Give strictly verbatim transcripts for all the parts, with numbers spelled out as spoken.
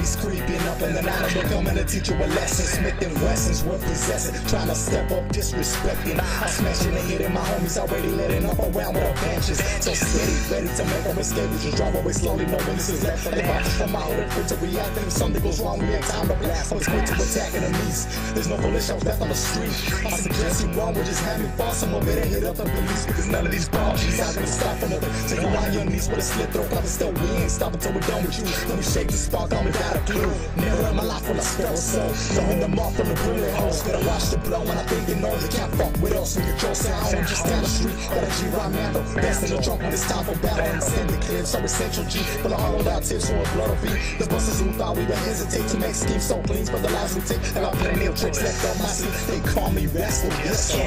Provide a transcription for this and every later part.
He's creeping up in the night, I'm becoming a teacher with lessons. Smith and Wessons worth possessing, trying to step up, disrespecting. I'm smashing and hitting my homies, already letting up around with our benches. So steady, ready to make our escape. We just drive away slowly, no witnesses left. The boxes from my hood, quick to react. And if something goes wrong, we have time to blast. I was quick to attack enemies. There's no foolish shows left on the street. I suggest you wrong, we're just having fun. Some of it hit up the police, because none of these bombs is not gonna stop for nothing. So you on your knees with a slit throat, cause still we ain't stop until we're done with you. Let me shake the spark on without a clue. Never in my life will I spell a soul. Throwing them off from the bullet holes. Gotta watch the blow when I think they know they can't fuck with us. We control sound, I'm just down the street. Got a G-Ride Mando, best in the trunk when it's time for battle. And send the clear, so essential G. Full of hollowed out tips, so a blood will be. The busters who thought we would hesitate to make schemes so clean, but the lives we take. I got plenty of tricks left up my sleeve. They call me Rascal, yes, so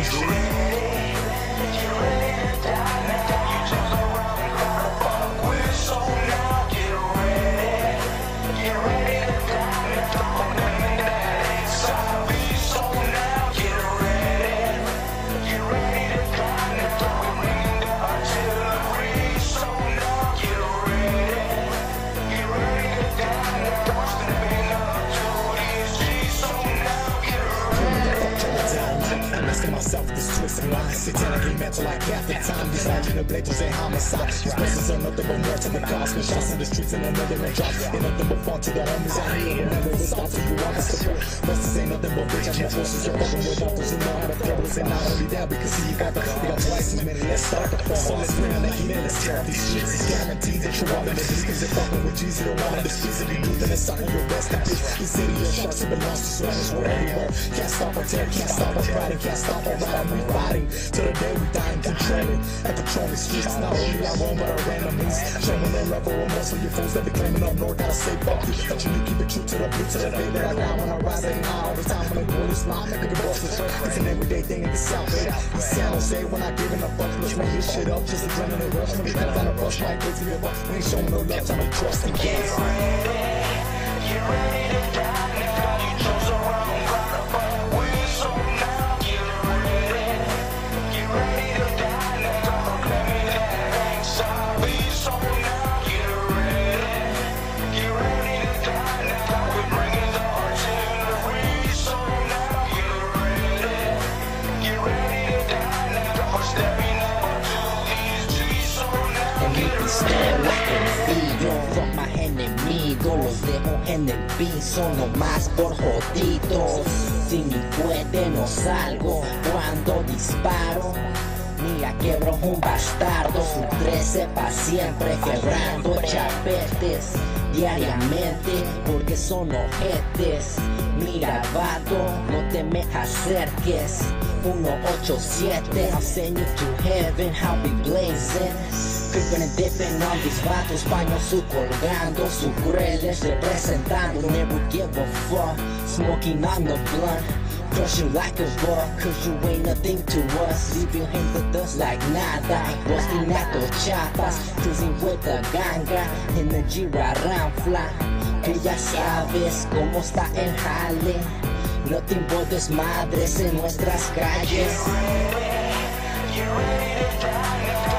myself this twisted line, satanically mental like half the time. These imaginations ain't homicide. These blessings are nothing but more to the cause. Been shots in the streets and another one drops. Ain't nothing but fun to the homies out here. Remember the start to you on the support. Blessings ain't nothing but bitch. I'm more forces. You're fucking with uncles who know how to throw us. And not only that, because see you got the we got twice as many. Let's start the fall. So let's bring on the heat and let's tear up these streets. It's guaranteed that you're all in the streets. Cause you're fucking with Jesus. You're all in the streets. And you do that it's sucking your best in peace. This city of sharks, it belongs to swingers. We're everywhere. Can't stop our terror. Can't stop our fighting. Can't stop our ride. We fighting till the day we die and controlling and controlling streets. Not only our own but our enemies. Showing no level of most of your fools that be claiming up north. Gotta say fuck you. But you need to keep it true to the blue, to the day that I die when I rise. Ain't high all the time when the world is mine. Make it boss with her. It's an everyday thing in the South. We San Jose when I give in a fuck. Let's run this shit up. Just adrenaline rush. When we come down a rush like crazy give up. We ain't showing no love. Time to trust and get ready. Get ready to die now. You chose the wrong crowd to fuck with. So now get ready. Get ready to die now. Don't let me that ain't sorry. So now get ready. Get ready to die now. We're bringing the artillery. So now get ready. Get ready to die now. We're stepping up to these trees. So now get ready. Fuck my enemigos, los dejo en el piso nomás por jodidos. Si mi puede no salgo cuando disparo. Mira, quebro un bastardo, su trece pa' siempre, quebrando chapetes diariamente, porque son ojetes. Mira, vato, no te me acerques. Uno ocho siete, I'll send you to heaven, I'll be blazing. Creeping and dipping on these vatos, paños su colgando, su crueles representando. Never give a fuck, smoking on the blunt. Crush you like a bug, cause you ain't nothing to us. Leave you in the dust like nada. Busting at the chapas, cruising with the ganga. In the G-Ride Ramfla, que ya sabes cómo está el jale. Nothing but desmadres en nuestras calles. Get ready, get ready to die now.